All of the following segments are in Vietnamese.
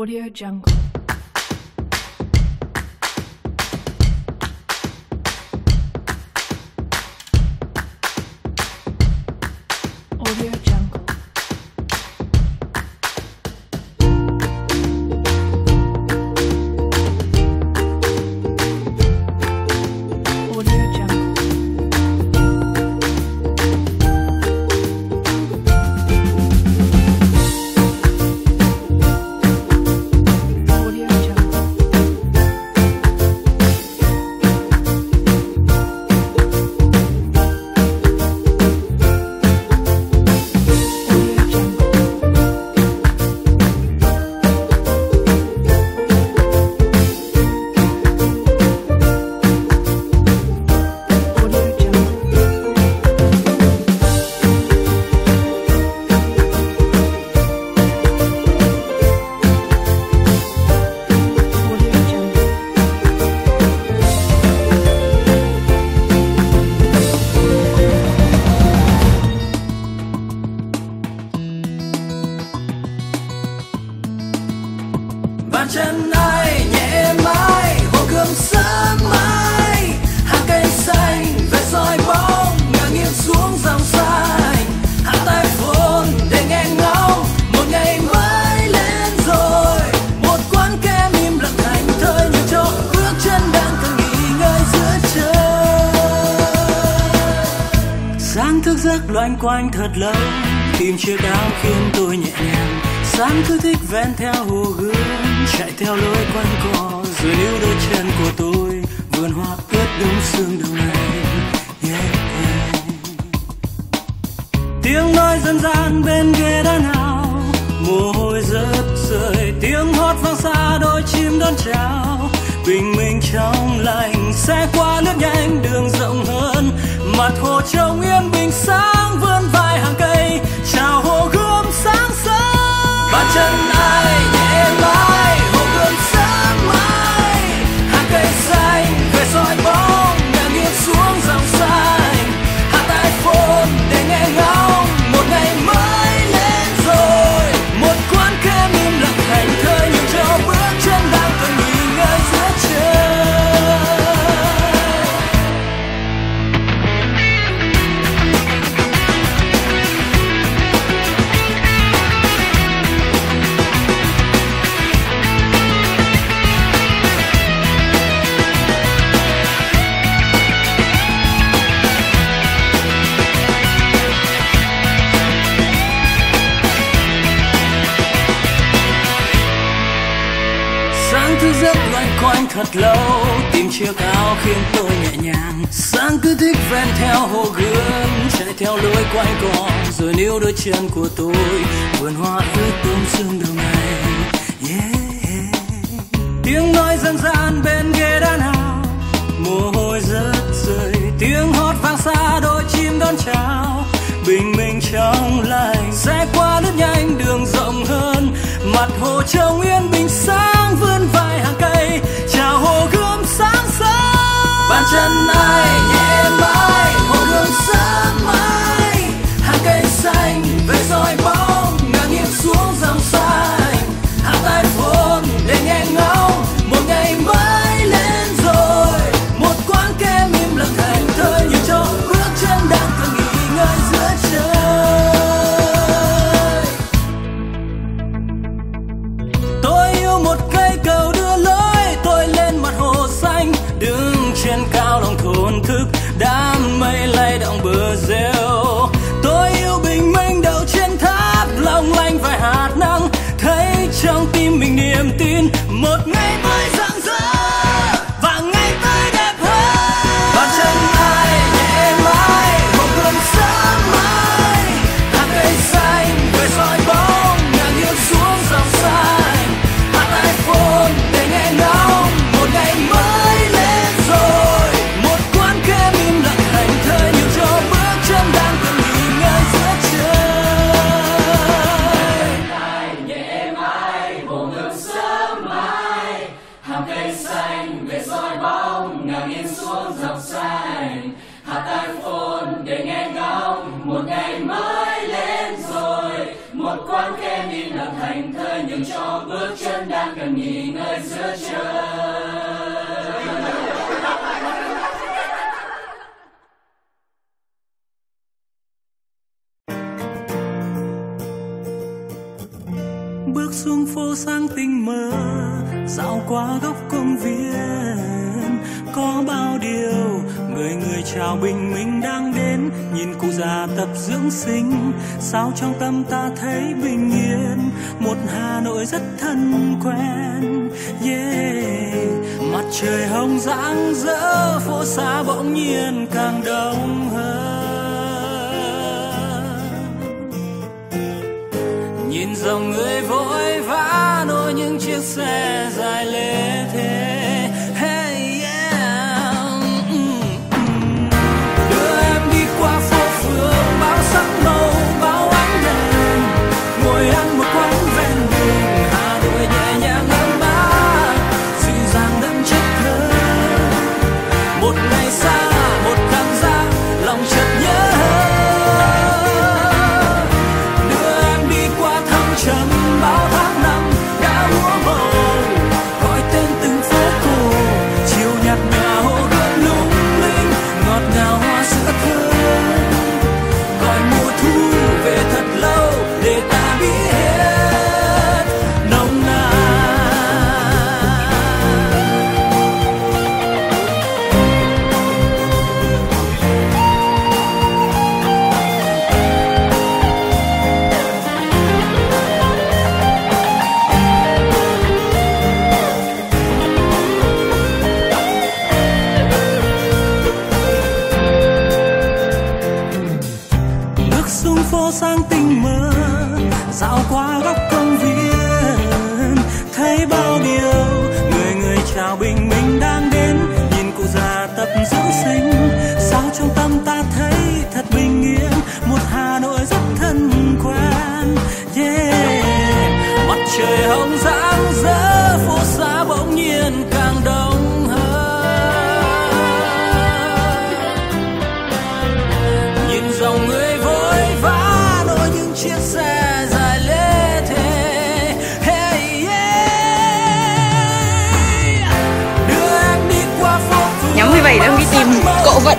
Audio Jungle. Audio Jungle. Audio Jungle. Audio Jungle. Audio Jungle. Audio Jungle. Audio Jungle. Bàn chân ai nhẹ mãi hồ gươm sớm mai, hàng cây xanh về soi bóng ngả nghiêng xuống dòng xanh, hạ tay phồn để nghe ngóng một ngày mới lên rồi, một quán kem im lặng thành thơi nhường cho bước chân đang cần nghỉ ngơi giữa trời. Sáng thức giấc loanh quanh thật lâu, tìm chiếc áo khiến tôi nhẹ nhàng. Sáng cứ thích ven theo hồ gươm, chạy theo lối quanh co, rồi níu đôi chân của tôi vườn hoa ướt đúng sương đầu này. Yeah. Tiếng nói dân gian bên ghế đá nào, mồ hôi rớt rơi, tiếng hót vang xa đôi chim đón chào. Bình minh trong lành sẽ qua lướt nhanh đường rộng hơn, mặt hồ trông yên bình sáng vươn vai hàng cây chào hồ gươm sáng sớm. Bàn chân ai nhẹ mãi hồ gươm sớm mai, hàng cây xanh về soi bóng ngả nghiêng xuống dòng xanh, hạ tay phồn để nghe ngóng một ngày mới lên rồi, một quán kem im lặng thành thơi nhường cho bước chân đang cần nghỉ ngơi giữa trời. Sáng thức giấc loanh quanh thật lâu, tìm chiếc áo khiến tôi nhẹ nhàng. Sáng cứ thích ven theo hồ gươm, chạy theo lối quanh co, rồi níu đôi chân của tôi vườn hoa ướt bông sương đầu này. Yeah. Tiếng nói dân gian bên ghế đá nào, mồ hôi rớt rơi, tiếng hót vang xa đôi chim đón chào. Bình minh trong lành sẽ qua lướt nhanh đường rộng hơn, mặt hồ trông yên bình sáng vươn vai hàng cây chào hồ gươm sáng sớm. Bàn chân ai nhẹ mãi hồ gươm sớm mai, hàng cây xanh về soi bóng ngả nghiêng xuống dòng xanh, hạ tay phồn để nghe ngóng một ngày mới lên rồi, một quán kem im lặng thành thơi nhường cho bước chân đang cần nghỉ ngơi giữa trời. Tôi yêu một cây cầu đưa lối tôi lên mặt hồ xanh, đứng trên cao lòng thổn thức đám mây lay động bờ rêu. Tôi yêu bình minh đầu trên tháp long lanh vài hạt nắng, thấy trong tim mình niềm tin một ngày mới rạng rỡ và ngày tới đẹp hơn. Bàn chân ai nhẹ mãi hồ gươm sớm mai, hàng cây xanh về soi bóng ngả nghiêng xuống dòng xanh, hạ tay phồn để nghe ngóng một ngày mới lên rồi, một quán kem im lặng thành thơi nhường cho bước chân đang cần nghỉ ngơi giữa trời. Ai nhẹ mãi hồ gươm sớm mai, hàng cần nghỉ ngơi giữa trời. Bước xuống phố sáng tinh mơ, dạo qua góc công viên, có bao điều người người chào bình minh đang đến. Nhìn cụ già tập dưỡng sinh, sao trong tâm ta thấy bình yên. Một Hà Nội rất thân quen, yeah. Mặt trời hồng rạng rỡ, phố xa bỗng nhiên càng đông hơn. Nhìn dòng người vội vã nối những chiếc xe dài lê thế. Hey yeah. Đưa em đi qua phố phường bao sắc màu bao ánh đèn, ngồi ăn một quán ven đường Hà Nội nhẹ nhàng ấm áp, dịu dàng đậm chất thơ. Một ngày xa một cảm giác lòng chợt nhớ. Trầm bao tháng năm đã úa màu, gọi tên từng phố cổ, chiều nhạt nhòa hồ gươm lung linh, ngọt ngào hoa sữa thơm. Gọi mùa thu về thật lâu để ta biết nồng nàn. Phố sáng tinh mơ, dạo qua góc công viên, thấy bao điều người người chào bình minh đang đến. Nhìn cụ già tập dưỡng sinh, sao trong tâm ta thấy thật bình yên. Một Hà Nội rất thân quen, yeah. Mặt trời hồng rạng rỡ, phố xa bỗng nhiên càng đông hơn. Nhìn dòng người vội vã chiếc xe dài lê thế. Hey yeah. Đưa em đi qua phố phường. Nhóm 17 đang đi tìm cậu vận.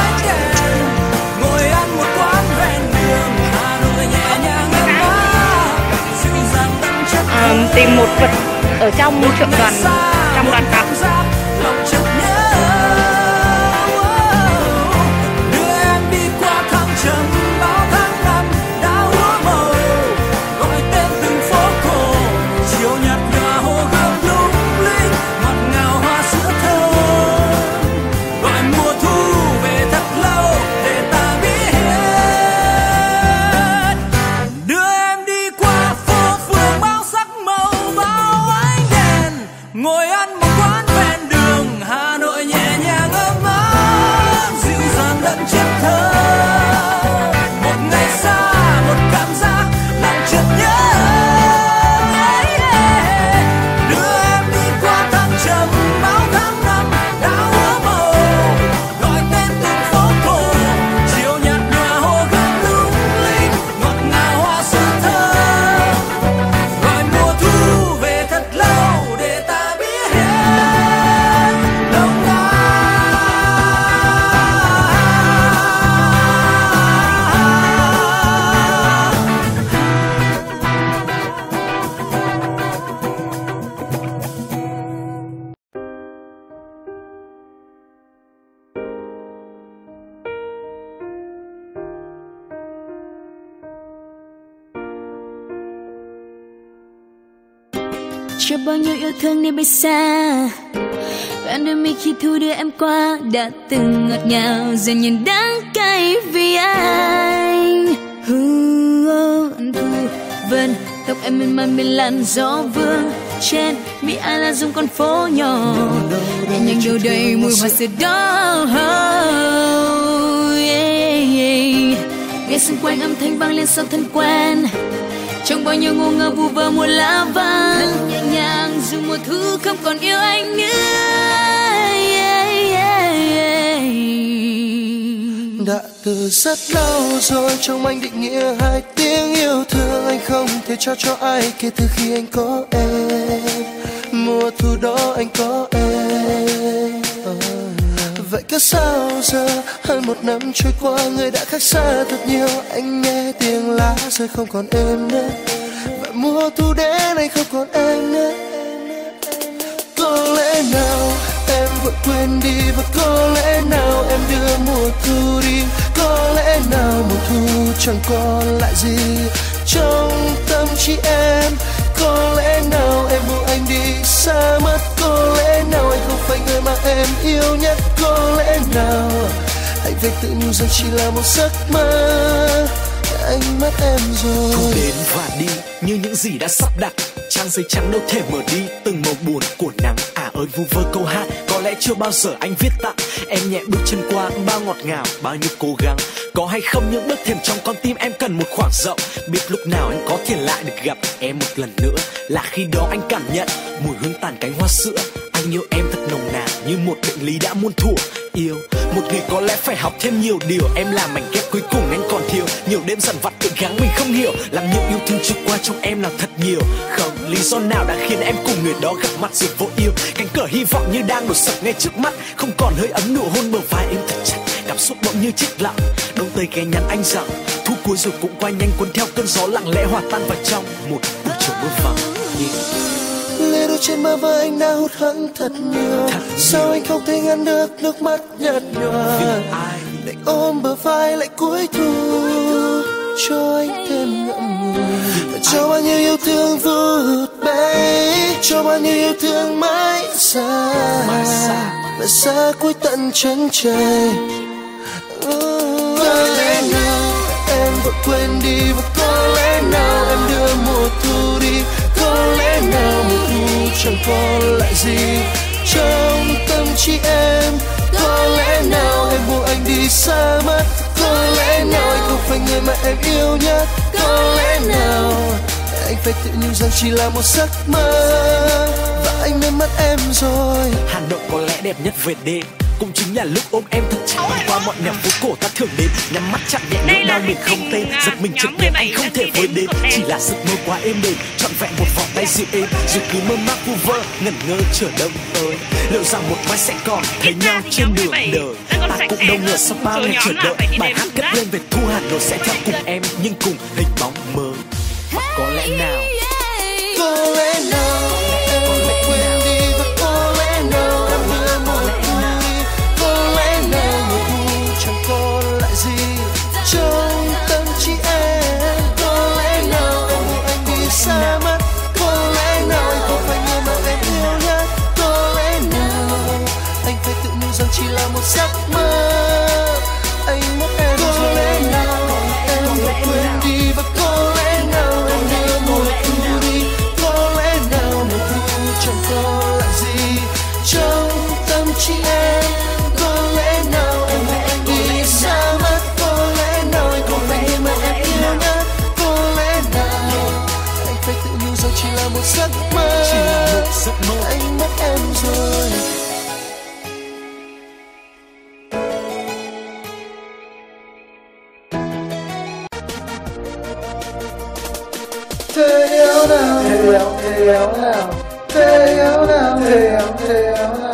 Ngồi ăn một quán ven đường Hà Nội nhẹ nhàng ấm áp, dịu dàng đậm chất thơ. Tìm một vật ở trong trượng đoàn, trong đoàn tàu. Lòng chợt nhớ. Đưa em đi qua thăng trầm bao tháng năm đã úa màu, gọi tên từng phố cổ, chiều nhạt nhòa hồ gươm lung linh, ngọt ngào hoa sữa thơm. Gọi mùa thu về thật lâu để ta biết. Đưa em đi qua phố phường bao sắc màu bao ánh đèn, ngồi ăn một quán ven đường Hà Nội nhẹ nhàng ấm áp, dịu dàng đậm chất thơ. Một ngày xa một cảm giác lòng chợt nhớ. Đưa em đi qua thăng trầm bao tháng năm đã úa màu, gọi tên từng phố cổ, chiều nhạt nhòa hồ gươm lung linh, ngọt ngào hoa sữa thơm. Gọi mùa thu về thật lâu để ta biết nồng nàn. Chưa bao nhiêu yêu thương nên bay xa, bạn đưa mi khi thu đưa em qua, đã từng ngọt ngào giờ nhìn đắng cay vì anh. Thu vân tóc em mềm mại bên làn gió vương, trên mi ai là dùng con phố nhỏ nhẹ nhàng đâu đầy mùi hoa sữa đỏ. Nghe xung quanh âm thanh vang lên sao thân quen, trong bao nhiêu ngu ngơ vu vơ mùa lá vàng, nhẹ nhàng dù mùa thu không còn yêu anh nữa. Đã từ rất lâu rồi trong anh định nghĩa hai tiếng yêu thương, anh không thể trao cho ai kể từ khi anh có em. mùa thu đó anh có em. Vậy cớ sao giờ hơn một năm trôi qua, người đã khác xa thật nhiều. Anh nghe tiếng lá rơi không còn em nữa, và mùa thu đến anh không còn em nữa. Có lẽ nào em vội quên đi, và có lẽ nào em đưa mùa thu đi. Có lẽ nào mùa thu chẳng còn lại gì trong tâm trí em. Có lẽ nào em buông anh đi xa mất. Có lẽ nào anh không phải người mà em yêu nhất. Có lẽ nào anh phải tự nhủ rằng chỉ là một giấc mơ. Anh mất em rồi. Thu đến và đi như những gì đã sắp đặt, trang giấy trắng đâu thể mở đi từng màu buồn của nắng. À ơi vu vơ câu hát có lẽ chưa bao giờ anh viết tặng em. Nhẹ bước chân qua bao ngọt ngào, bao nhiêu cố gắng. Có hay không những bước thềm trong con tim em cần một khoảng rộng. Biết lúc nào anh có thể lại được gặp em một lần nữa, là khi đó anh cảm nhận mùi hương tàn cánh hoa sữa. Anh yêu em thật nồng nàn như một bệnh lý đã muôn thuở. Yêu một người có lẽ phải học thêm nhiều điều. Em là mảnh ghép cuối cùng anh còn thiếu. Nhiều đêm dằn vặt tự gắng mình không hiểu, làm nhiều yêu thương trôi qua trong em là thật nhiều. Không lý do nào đã khiến em cùng người đó gặp mặt rồi vô yêu. Cánh cửa hy vọng như đang đổ sập ngay trước mắt, không còn hơi ấm nụ hôn bờ vai em thật chặt. Cảm xúc bỗng như chết lặng, đông tây ghé nhắn anh rằng thu cuối rồi cũng qua nhanh, cuốn theo cơn gió lặng lẽ hòa tan vào trong một buổi chiều mưa vàng. Lê đôi trên má vai anh đã hụt hẫng thật nhiều. Sao anh không thể ngăn được nước mắt nhạt nhòa, lại ôm bờ vai lại cuối thu, cho anh thêm ngậm ngùi. Và cho bao nhiêu yêu thương vụt bay, cho bao nhiêu yêu thương mãi xa, và xa cuối tận chân trời. Có lẽ nào em vội quên đi, và có lẽ nào em đưa mùa thu đi. Có lẽ nào mùa thu chẳng còn lại gì trong tâm trí em. Có lẽ nào em buông anh đi xa mất. Có lẽ nào anh không phải người mà em yêu nhất. Có lẽ nào anh phải tự nhủ rằng chỉ là một giấc mơ, và anh nên mất em rồi. Hà Nội có lẽ đẹp nhất về đêm, cũng chính là lúc ôm em thật chặt qua mọi nẻo phố cổ ta thường đến. Nhắm mắt chạm nhẹ nỗi đau mình không tên, giật mình chợt nhớ anh không thể với đến. Chỉ là giấc mơ quá êm đềm, trọn vẹn một vòng tay dịu êm, rồi cứ mơ mác vu vơ ngẩn ngơ chờ đông tới. Liệu rằng một mai sẽ còn thấy nhau trên đường đời. Ta cũng đâu ngờ sau bao ngày chờ đợi, bài hát cất lên về thu Hà Nội sẽ theo cùng em, nhưng cùng hình bóng mơ. Có lẽ nào, có lẽ nào em lại quên đi, và có lẽ nào em đưa mùa thu đi. Có lẽ nào mùa thu chẳng còn lại gì trong tâm trí em. Có lẽ nào em buông anh đi xa mất. Có lẽ nào anh không phải người mà em yêu nhất. Có lẽ nào anh phải tự nhủ rằng chỉ là một giấc mơ, anh mất em rồi. Có lẽ nào em lại quên đi, và có lẽ nào em đưa mùa thu đi. Có lẽ nào mùa thu chẳng còn lại gì trong tâm trí em. Có lẽ nào em buông anh đi xa mất. Có lẽ nào anh không phải người mà em yêu nhất. Có lẽ nào anh phải tự nhủ rằng chỉ là một giấc mơ, anh mất em rồi. Thế yếu nào, thế yếu nào, thế yếu nào, thế yếu nào.